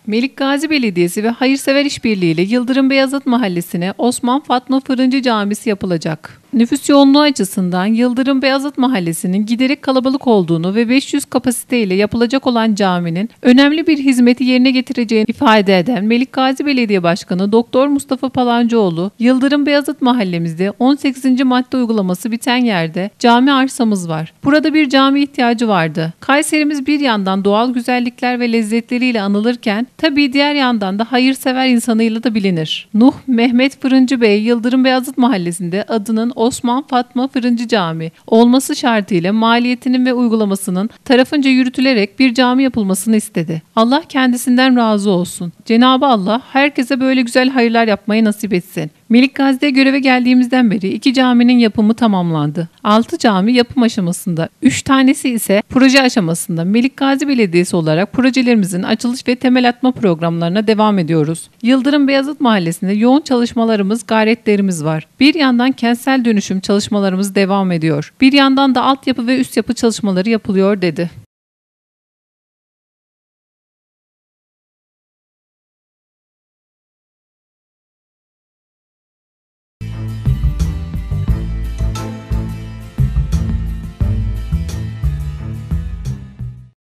Melikgazi Belediyesi ve Hayırsever İşbirliği ile Yıldırım Beyazıt Mahallesi'ne Osman Fatma Fırıncı Camisi yapılacak. Nüfus yoğunluğu açısından Yıldırım Beyazıt Mahallesi'nin giderek kalabalık olduğunu ve 500 kapasite ile yapılacak olan caminin önemli bir hizmeti yerine getireceğini ifade eden Melikgazi Belediye Başkanı Doktor Mustafa Palancıoğlu, Yıldırım Beyazıt Mahallemizde 18. madde uygulaması biten yerde cami arsamız var. Burada bir cami ihtiyacı vardı. Kayserimiz bir yandan doğal güzellikler ve lezzetleriyle anılırken tabii diğer yandan da hayırsever insanıyla da bilinir. Nuh Mehmet Fırıncı Bey Yıldırım Beyazıt Mahallesi'nde adının Osman Fatma Fırıncı Camii olması şartıyla maliyetinin ve uygulamasının tarafınca yürütülerek bir cami yapılmasını istedi. Allah kendisinden razı olsun. Cenab-ı Allah herkese böyle güzel hayırlar yapmayı nasip etsin. Melikgazi'de göreve geldiğimizden beri 2 caminin yapımı tamamlandı. 6 cami yapım aşamasında, 3 tanesi ise proje aşamasında. Melikgazi Belediyesi olarak projelerimizin açılış ve temel atma programlarına devam ediyoruz. Yıldırım Beyazıt Mahallesi'nde yoğun çalışmalarımız, gayretlerimiz var. Bir yandan kentsel dönüşüm çalışmalarımız devam ediyor. Bir yandan da altyapı ve üst yapı çalışmaları yapılıyor dedi.